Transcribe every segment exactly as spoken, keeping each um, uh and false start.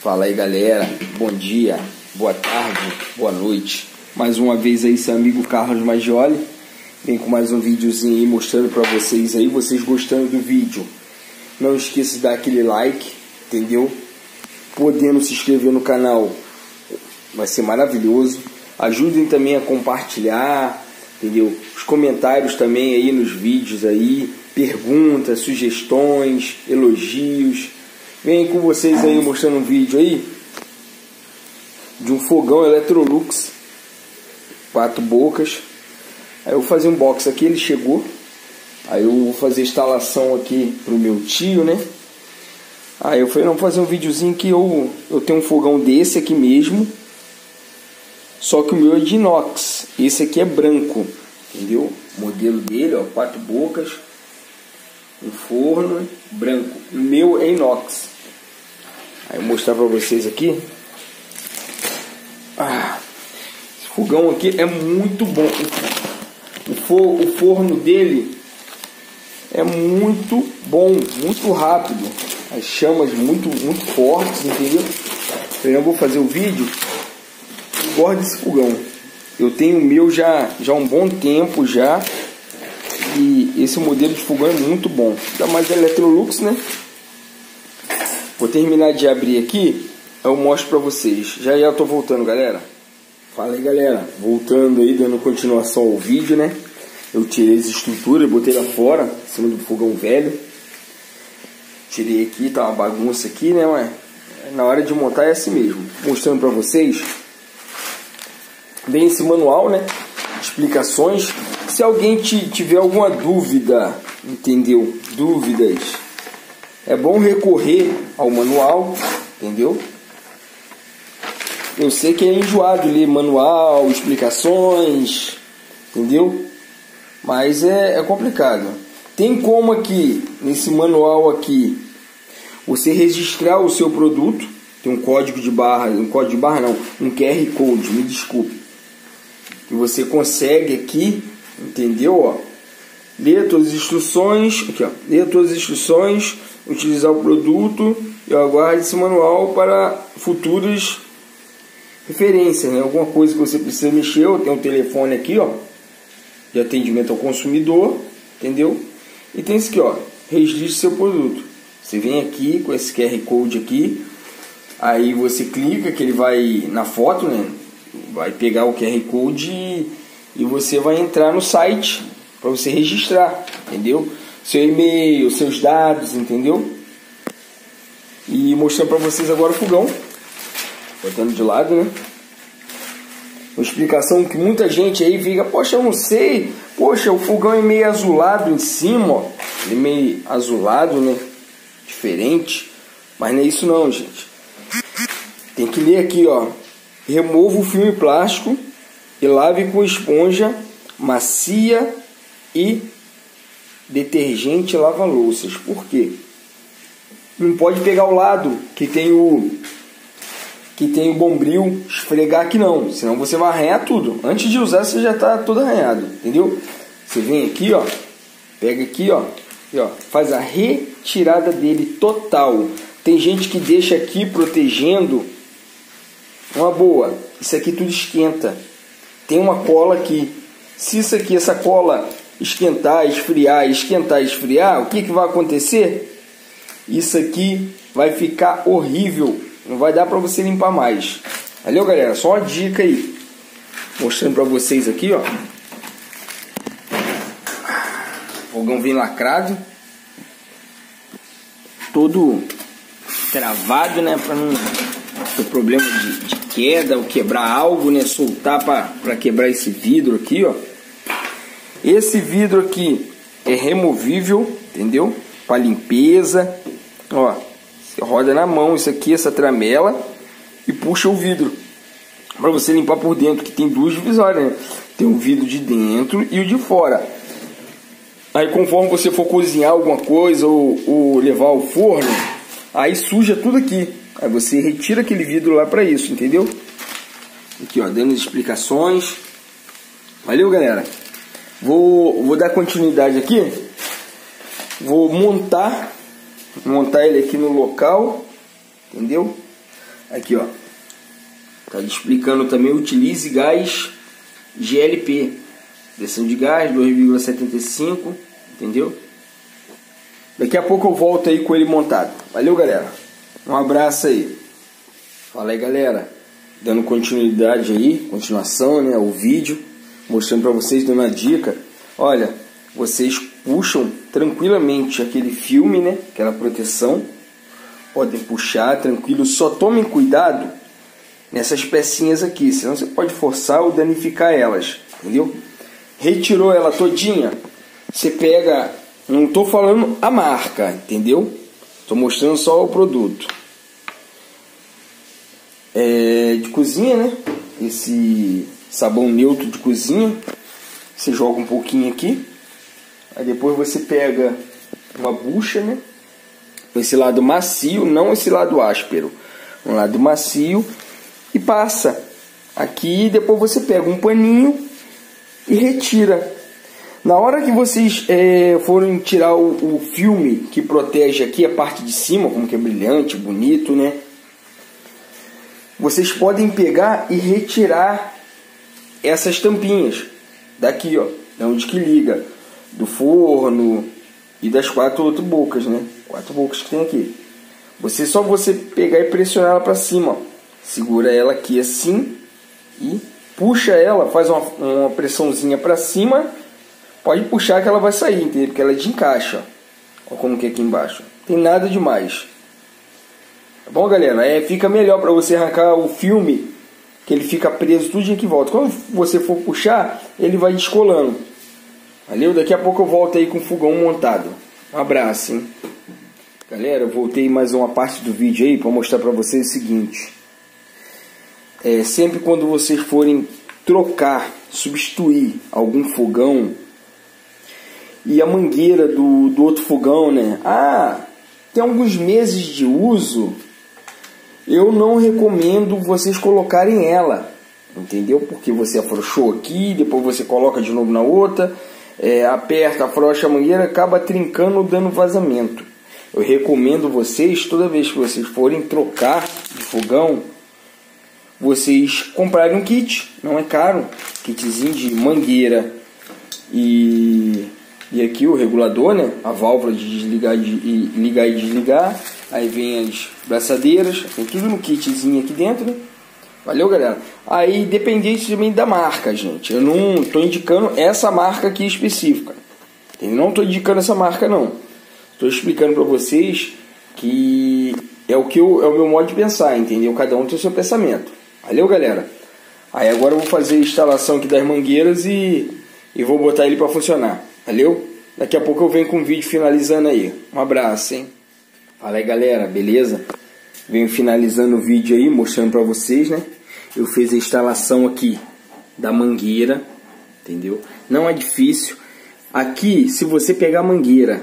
Fala aí, galera, bom dia, boa tarde, boa noite. Mais uma vez aí seu amigo Carlos Maggioli vem com mais um videozinho aí mostrando pra vocês aí. Vocês gostando do vídeo, não esqueça de dar aquele like, entendeu? Podendo se inscrever no canal, vai ser maravilhoso. Ajudem também a compartilhar, entendeu? Os comentários também aí nos vídeos aí, perguntas, sugestões, elogios. Venho com vocês aí mostrando um vídeo aí de um fogão Electrolux quatro bocas. Aí eu vou fazer um box aqui, ele chegou. Aí eu vou fazer a instalação aqui pro meu tio, né? Aí eu falei, não, vou fazer um videozinho que eu, eu tenho um fogão desse aqui mesmo, só que o meu é de inox. Esse aqui é branco, entendeu? O modelo dele, ó, quatro bocas, um forno branco. O meu é inox. Aí eu vou mostrar pra vocês aqui. Ah, esse fogão aqui é muito bom. O, for, o forno dele é muito bom, muito rápido. As chamas muito, muito fortes, entendeu? Eu vou fazer o vídeo. Eu gosto desse fogão. Eu tenho o meu já, já há um bom tempo já. E esse modelo de fogão é muito bom. Ainda mais Electrolux, né? Vou terminar de abrir aqui, eu mostro pra vocês. Já já eu tô voltando, galera. Fala aí, galera. Voltando aí, dando continuação ao vídeo, né? Eu tirei as estruturas, botei lá fora, em cima do fogão velho. Tirei aqui, tá uma bagunça aqui, né? Mas na hora de montar é assim mesmo. Mostrando pra vocês bem esse manual, né? Explicações. Se alguém tiver alguma dúvida, entendeu? Dúvidas, é bom recorrer ao manual, entendeu? Eu sei que é enjoado ler manual, explicações, entendeu? Mas é, é complicado. Tem como aqui, nesse manual aqui, você registrar o seu produto. Tem um código de barra, um código de barra não, um Q R Code, me desculpe. Que você consegue aqui, entendeu? Ó, ler todas as instruções, aqui ó, ler todas as instruções, utilizar o produto e aguarde esse manual para futuras referências, né? Alguma coisa que você precisa mexer. Eu tenho um telefone aqui, ó, de atendimento ao consumidor, entendeu? E tem esse aqui, ó, registre seu produto. Você vem aqui com esse Q R Code aqui, aí você clica que ele vai na foto, né? Vai pegar o Q R Code e, e você vai entrar no site para você registrar, entendeu? Seu e-mail, seus dados, entendeu? E mostrando para vocês agora o fogão, botando de lado, né? Uma explicação que muita gente aí fica, poxa, eu não sei, poxa, o fogão é meio azulado em cima, ó. Ele é meio azulado, né? Diferente, mas não é isso não, gente. Tem que ler aqui, ó. Remova o filme plástico e lave com esponja macia e detergente lava-louças. Por quê? Não pode pegar o lado que tem o que tem o bombril, esfregar aqui não, senão você vai arranhar tudo. Antes de usar você já está todo arranhado, entendeu? Você vem aqui, ó, pega aqui, ó, e ó, faz a retirada dele total. Tem gente que deixa aqui protegendo. Uma boa, isso aqui tudo esquenta. Tem uma cola aqui. Se isso aqui, essa cola esquentar, esfriar, esquentar, esfriar, o que, que vai acontecer? Isso aqui vai ficar horrível. Não vai dar para você limpar mais. Valeu, galera? Só uma dica aí. Mostrando para vocês aqui, ó. O fogão vem lacrado. Todo travado, né? Para não ter problema de, de queda ou quebrar algo, né? Soltar para quebrar esse vidro aqui, ó. Esse vidro aqui é removível, entendeu? Para limpeza, ó. Você roda na mão isso aqui, essa tramela, e puxa o vidro para você limpar por dentro, que tem duas divisórias, né? Tem o vidro de dentro e o de fora. Aí conforme você for cozinhar alguma coisa ou, ou levar ao forno, aí suja tudo aqui. Aí você retira aquele vidro lá para isso, entendeu? Aqui, ó, dando as explicações. Valeu, galera. Vou, vou dar continuidade aqui. Vou montar, montar ele aqui no local, entendeu? Aqui, ó. Tá explicando também, utilize gás G L P. Pressão de gás, dois vírgula setenta e cinco, entendeu? Daqui a pouco eu volto aí com ele montado. Valeu, galera. Um abraço aí. Fala aí, galera. Dando continuidade aí, continuação, né, o vídeo, mostrando para vocês, dando uma dica. Olha, vocês puxam tranquilamente aquele filme, né, aquela proteção. Podem puxar tranquilo, só tomem cuidado nessas pecinhas aqui, senão você pode forçar ou danificar elas, entendeu? Retirou ela todinha, você pega, não estou falando a marca, entendeu? Estou mostrando só o produto. É de cozinha, né? Esse sabão neutro de cozinha, você joga um pouquinho aqui, aí depois você pega uma bucha, né? Esse lado macio, não esse lado áspero, um lado macio, e passa aqui. Depois você pega um paninho e retira. Na hora que vocês é, forem tirar o, o filme que protege aqui a parte de cima, como que é brilhante, bonito, né? Vocês podem pegar e retirar essas tampinhas daqui, ó, de onde que liga, do forno e das quatro outras bocas, né? Quatro bocas que tem aqui. Você só você pegar e pressionar ela para cima, ó. Segura ela aqui assim e puxa ela, faz uma, uma pressãozinha para cima. Pode puxar que ela vai sair, entendeu? Porque ela é de encaixe, ó. Olha como que é aqui embaixo. Não tem nada demais. Tá bom, galera? É, fica melhor para você arrancar o filme, que ele fica preso tudo aqui em volta. Quando você for puxar, ele vai descolando. Valeu? Daqui a pouco eu volto aí com o fogão montado. Um abraço, hein? Galera, eu voltei mais uma parte do vídeo aí para mostrar para vocês o seguinte. É, sempre quando vocês forem trocar, substituir algum fogão e a mangueira do, do outro fogão, né? Ah, tem alguns meses de uso, eu não recomendo vocês colocarem ela, entendeu? Porque você afrouxou aqui, depois você coloca de novo na outra, é, aperta, afrouxa a mangueira, acaba trincando, dando vazamento. Eu recomendo vocês, toda vez que vocês forem trocar de fogão, vocês comprarem um kit, não é caro, kitzinho de mangueira e, e aqui o regulador, né? A válvula de desligar e ligar e desligar, aí vem as braçadeiras, tem tudo no kitzinho aqui dentro, né? Valeu, galera? Aí dependente também da marca, gente, eu não estou indicando essa marca aqui específica, eu não estou indicando essa marca não, estou explicando para vocês que é o que eu, é o meu modo de pensar, entendeu? Cada um tem o seu pensamento. Valeu, galera? Aí agora eu vou fazer a instalação aqui das mangueiras e, e vou botar ele para funcionar. Valeu? Daqui a pouco eu venho com o vídeo finalizando aí. Um abraço, hein? Fala aí, galera, beleza? Venho finalizando o vídeo aí, mostrando para vocês, né? Eu fiz a instalação aqui da mangueira, entendeu? Não é difícil. Aqui, se você pegar a mangueira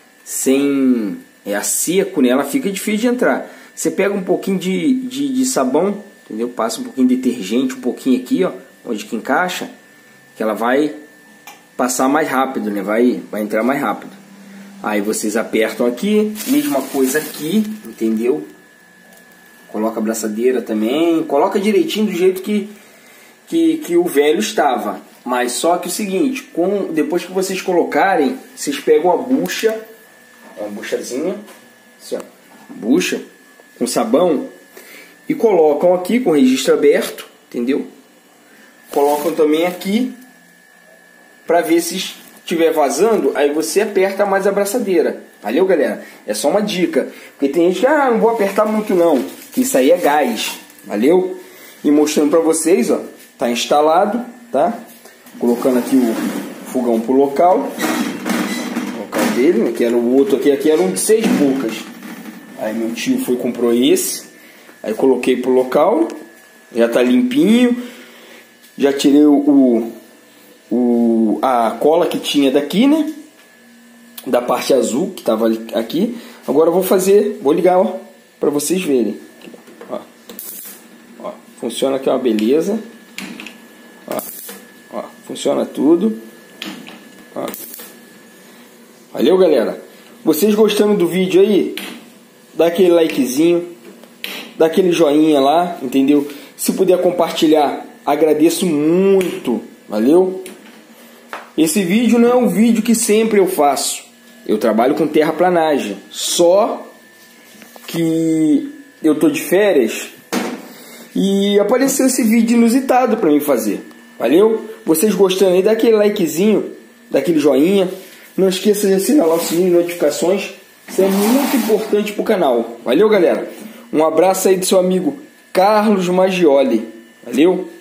sem é, a seco, né? Ela fica difícil de entrar. Você pega um pouquinho de, de, de sabão, entendeu? Passa um pouquinho de detergente, um pouquinho aqui, ó, onde que encaixa, que ela vai passar mais rápido, né? Vai, vai entrar mais rápido. Aí vocês apertam aqui, mesma coisa aqui, entendeu? Coloca a braçadeira também, coloca direitinho do jeito que, que, que o velho estava. Mas só que o seguinte, com, depois que vocês colocarem, vocês pegam a bucha, uma buchazinha, assim, ó, bucha, com sabão, e colocam aqui com o registro aberto, entendeu? Colocam também aqui para ver se estiver vazando, aí você aperta mais a braçadeira. Valeu, galera? É só uma dica, porque tem gente que ah, não vou apertar muito não, que isso aí é gás. Valeu? E mostrando para vocês, ó, tá instalado, tá? Colocando aqui o fogão pro local, o local dele, né? Que era o outro aqui, aqui era um de seis bocas. Aí meu tio foi e comprou esse. Aí coloquei pro local, já tá limpinho, já tirei o, o, a cola que tinha daqui, né? Da parte azul que tava aqui. Agora eu vou fazer, vou ligar, ó, pra vocês verem. Aqui, ó. Ó, funciona aqui uma beleza. Ó, ó, funciona tudo. Ó. Valeu, galera? Vocês gostando do vídeo aí? Dá aquele likezinho. dá aquele joinha lá, entendeu? Se puder compartilhar, agradeço muito, valeu? Esse vídeo não é um vídeo que sempre eu faço. Eu trabalho com terraplanagem, só que eu tô de férias e apareceu esse vídeo inusitado para mim fazer, valeu? Vocês gostando aí, dá aquele likezinho, dá aquele joinha, não esqueça de assinar o sininho de notificações, isso é muito importante pro canal, valeu galera? Um abraço aí do seu amigo Carlos Maggioli, valeu?